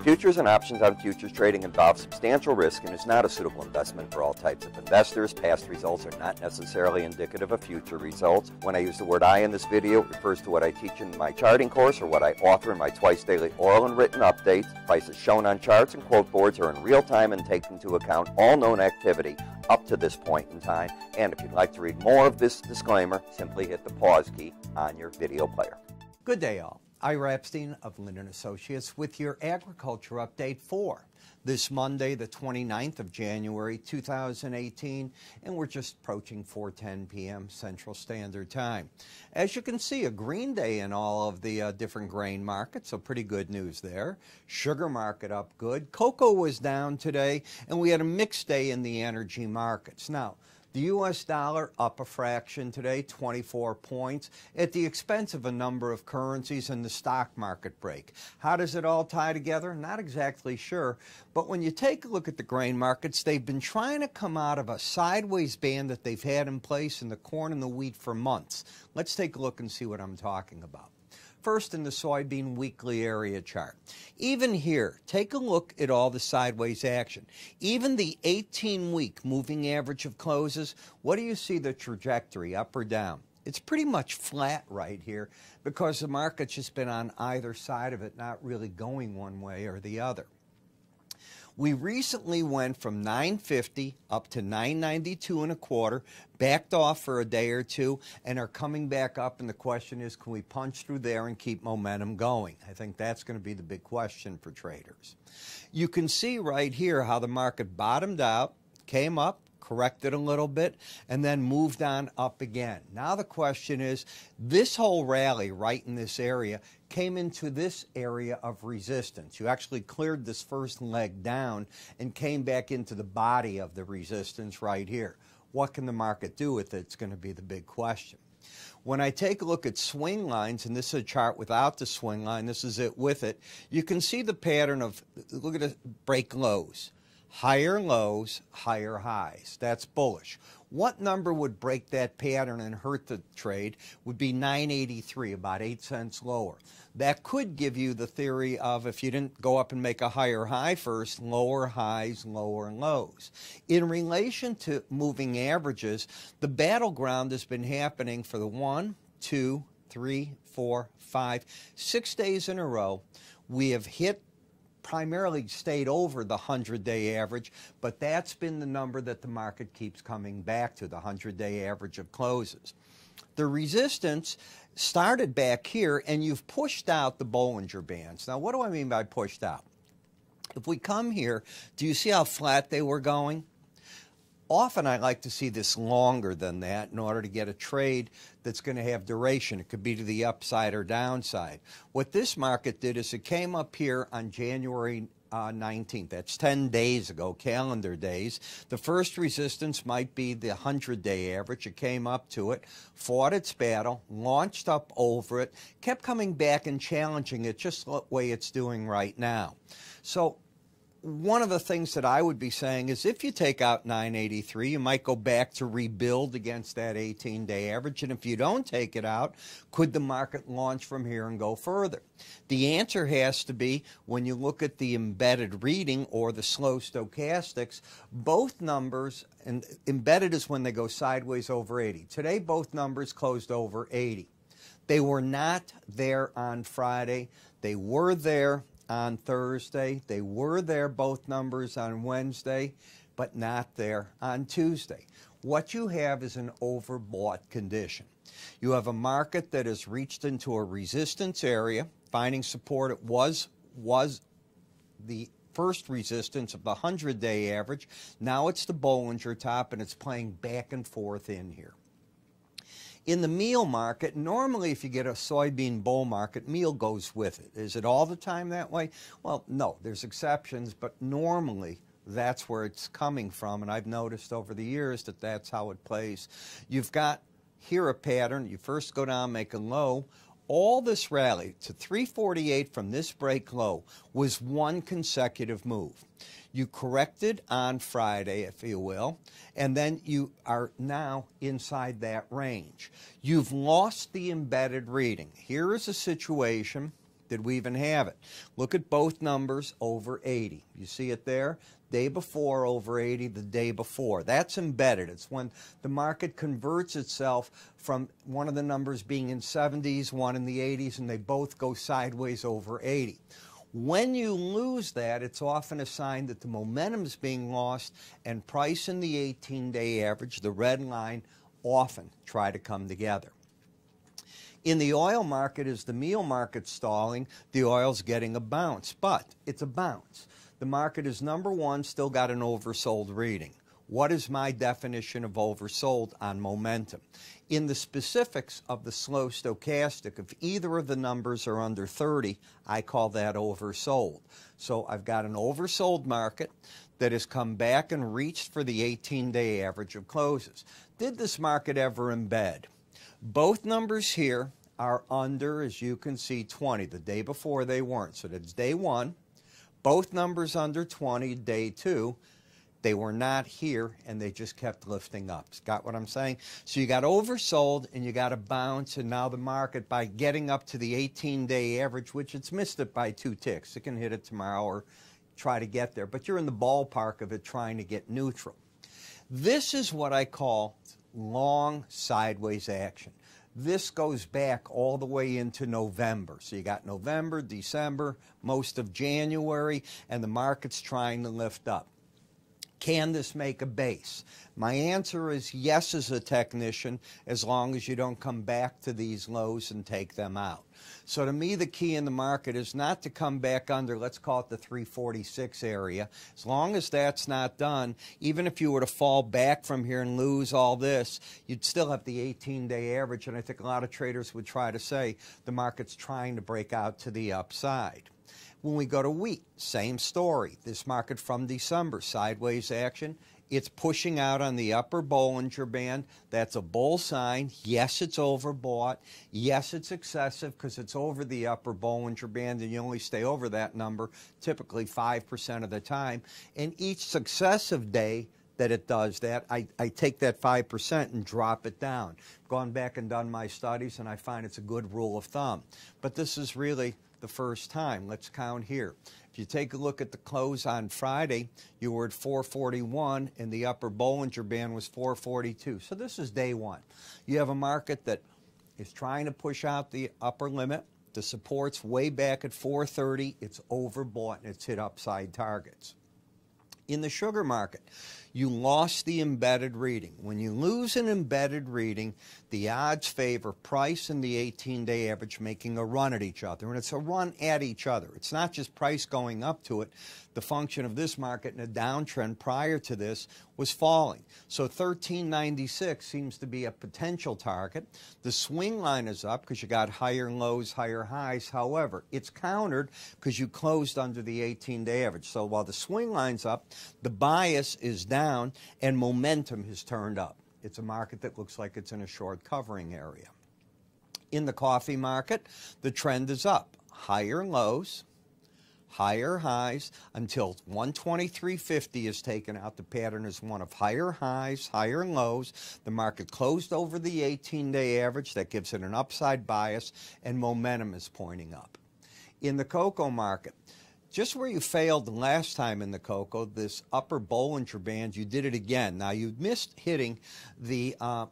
Futures and options on futures trading involve substantial risk and is not a suitable investment for all types of investors. Past results are not necessarily indicative of future results. When I use the word I in this video, it refers to what I teach in my charting course or what I author in my twice daily oral and written updates. Prices shown on charts and quote boards are in real time and take into account all known activity up to this point in time. And if you'd like to read more of this disclaimer, simply hit the pause key on your video player. Good day, all. Ira Epstein of Linden Associates with your agriculture update for this Monday, the 29th of January, 2018, and we're just approaching 4:10 p.m. Central Standard Time. As you can see, a green day in all of the different grain markets, so pretty good news there. Sugar market up good. Cocoa was down today, and we had a mixed day in the energy markets. Now, the U.S. dollar up a fraction today, 24 points, at the expense of a number of currencies and the stock market break. How does it all tie together? Not exactly sure, but when you take a look at the grain markets, they've been trying to come out of a sideways band that they've had in place in the corn and the wheat for months. Let's take a look and see what I'm talking about. First, in the soybean weekly area chart. Even here, take a look at all the sideways action. Even the 18-week moving average of closes, what do you see the trajectory, up or down? It's pretty much flat right here because the market's just been on either side of it, not really going one way or the other. We recently went from 950 up to 992 and a quarter, backed off for a day or two, and are coming back up. And the question is, can we punch through there and keep momentum going? I think that's going to be the big question for traders. You can see right here how the market bottomed out, came up, corrected a little bit, and then moved on up again. Now the question is, this whole rally right in this area came into this area of resistance. You actually cleared this first leg down and came back into the body of the resistance right here. What can the market do with it? It's going to be the big question. When I take a look at swing lines, and this is a chart without the swing line, this is it with it, you can see the pattern of, look at it, break lows. Higher lows, higher highs. That's bullish. What number would break that pattern and hurt the trade would be 983, about 8 cents lower. That could give you the theory of, if you didn't go up and make a higher high first, lower highs, lower lows. In relation to moving averages, the battleground has been happening for the 1, 2, 3, 4, 5, 6 days in a row. We have hit primarily stayed over the 100-day average, but that's been the number that the market keeps coming back to, the 100-day average of closes. The resistance started back here, and you've pushed out the Bollinger Bands. Now, what do I mean by pushed out? If we come here, do you see how flat they were going? Often I like to see this longer than that in order to get a trade that's going to have duration. It could be to the upside or downside. What this market did is it came up here on January 19th. That's 10 days ago, calendar days. The first resistance might be the 100-day average. It came up to it, fought its battle, launched up over it, kept coming back and challenging it just the way it's doing right now. So one of the things that I would be saying is if you take out 983, you might go back to rebuild against that 18-day average. And if you don't take it out, could the market launch from here and go further? The answer has to be, when you look at the embedded reading or the slow stochastics, both numbers, and embedded is when they go sideways over 80. Today, both numbers closed over 80. They were not there on Friday. They were there on Thursday. They were there, both numbers, on Wednesday, but not there on Tuesday. What you have is an overbought condition. You have a market that has reached into a resistance area, finding support. It was the first resistance of the 100-day average. Now it's the Bollinger top, and it's playing back and forth in here. In the meal market, normally if you get a soybean bull market, meal goes with it. Is it all the time that way? Well, no, there's exceptions, but normally that's where it's coming from, and I've noticed over the years that that's how it plays. You've got here a pattern. You first go down, make a low. All this rally to 348 from this break low was one consecutive move. You corrected on Friday, if you will, and then you are now inside that range. You've lost the embedded reading. Here is a situation Did we even have it? Look at both numbers over 80. You see it there? Day before over 80, the day before. That's embedded. It's when the market converts itself from one of the numbers being in 70s, one in the 80s, and they both go sideways over 80. When you lose that, it's often a sign that the momentum is being lost, and price and the 18-day average, the red line, often try to come together. In the oil market, as the meal market's stalling, the oil's getting a bounce, but it's a bounce. The market is, number one, still got an oversold reading. What is my definition of oversold on momentum? In the specifics of the slow stochastic, if either of the numbers are under 30, I call that oversold. So I've got an oversold market that has come back and reached for the 18-day average of closes. Did this market ever embed? Both numbers here are under, as you can see, 20. The day before they weren't. So that's day one. Both numbers under 20, day two. They were not here, and they just kept lifting up. Got what I'm saying? So you got oversold, and you got a bounce, and now the market, by getting up to the 18-day average, which it's missed it by 2 ticks. It can hit it tomorrow or try to get there, but you're in the ballpark of it trying to get neutral. This is what I call long sideways action. This goes back all the way into November. So you got November, December, most of January, and the market's trying to lift up. Can this make a base? My answer is yes as a technician, as long as you don't come back to these lows and take them out. So to me, the key in the market is not to come back under, let's call it the 346 area. As long as that's not done, even if you were to fall back from here and lose all this, you'd still have the 18-day average, and I think a lot of traders would try to say the market's trying to break out to the upside. When we go to wheat, same story. This market from December, sideways action. It's pushing out on the upper Bollinger Band. That's a bull sign. Yes, it's overbought. Yes, it's excessive because it's over the upper Bollinger Band, and you only stay over that number typically 5% of the time. And each successive day that it does that, I take that 5% and drop it down. Gone back and done my studies, and I find it's a good rule of thumb. But this is really the first time. Let's count here. If you take a look at the close on Friday, you were at 441 and the upper Bollinger Band was 442. So this is day one. You have a market that is trying to push out the upper limit. The support's way back at 430. It's overbought and it's hit upside targets. In the sugar market, you lost the embedded reading. When you lose an embedded reading, the odds favor price and the 18-day average making a run at each other. And it's a run at each other. It's not just price going up to it. The function of this market in a downtrend prior to this was falling. So 1396 seems to be a potential target. The swing line is up because you got higher lows, higher highs. However, it's countered because you closed under the 18-day average. So while the swing line's up, the bias is down and momentum has turned up. It's a market that looks like it's in a short covering area. In the coffee market, the trend is up. Higher lows, higher highs, until 123.50 is taken out. The pattern is one of higher highs, higher lows. The market closed over the 18-day average. That gives it an upside bias, and momentum is pointing up. In the cocoa market, just where you failed the last time in the cocoa, this upper Bollinger Band, you did it again. Now, you missed hitting the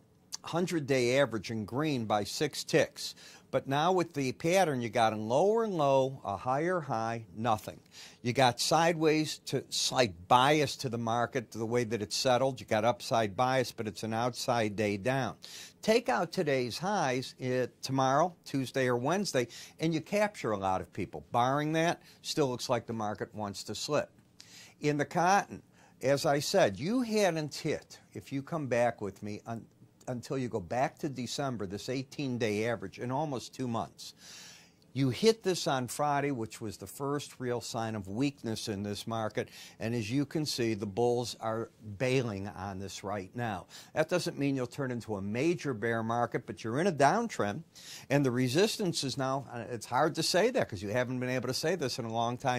100-day average in green by 6 ticks. But now with the pattern, you got a lower low, a higher high, nothing. You got sideways to slight bias to the market, to the way that it's settled. You got upside bias, but it's an outside day down. Take out today's highs tomorrow, Tuesday or Wednesday, and you capture a lot of people. Barring that, still looks like the market wants to slip. In the cotton, as I said, you hadn't hit, if you come back with me, until you go back to December, this 18-day average, in almost 2 months. You hit this on Friday, which was the first real sign of weakness in this market, and as you can see, the bulls are bailing on this right now. That doesn't mean you'll turn into a major bear market, but you're in a downtrend, and the resistance is now, it's hard to say that because you haven't been able to say this in a long time,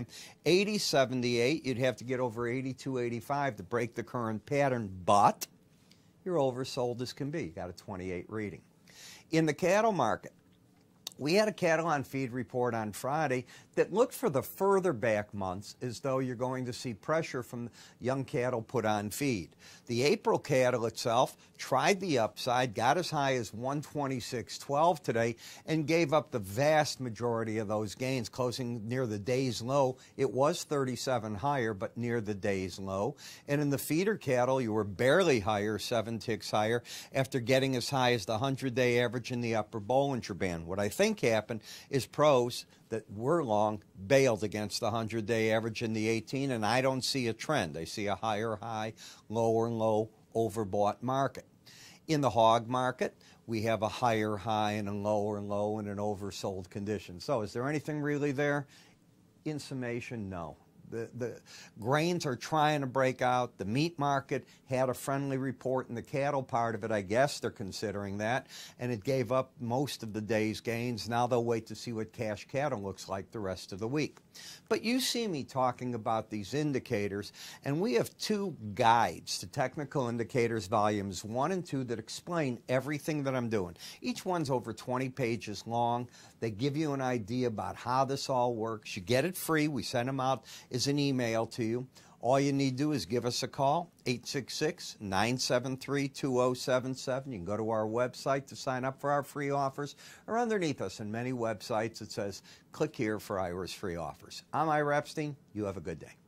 80.78. You'd have to get over 82.85 to break the current pattern, but you're oversold as can be. You got a 28 reading. In the cattle market, We had a cattle on feed report on Friday that looked for the further back months as though you're going to see pressure from young cattle put on feed. The April cattle itself tried the upside, got as high as 126.12 today, and gave up the vast majority of those gains, closing near the day's low. It was 37 higher, but near the day's low. And in the feeder cattle, you were barely higher, 7 ticks higher, after getting as high as the 100-day average in the upper Bollinger Band. What I think happened is pros that were long bailed against the 100-day average in the 18, and I don't see a trend. I see a higher high, lower low, overbought market. In the hog market, we have a higher high and a lower low in an oversold condition. So is there anything really there? In summation, no. The grains are trying to break out. The meat market had a friendly report in the cattle part of it. I guess they're considering that. And it gave up most of the day's gains. Now they'll wait to see what cash cattle looks like the rest of the week. But you see me talking about these indicators, and we have two guides to technical indicators, volumes 1 and 2, that explain everything that I'm doing. Each one's over 20 pages long. They give you an idea about how this all works. You get it free. We send them out as an email to you. All you need to do is give us a call, 866-973-2077. You can go to our website to sign up for our free offers, or underneath us in many websites it says, click here for Ira's free offers. I'm Ira Epstein. You have a good day.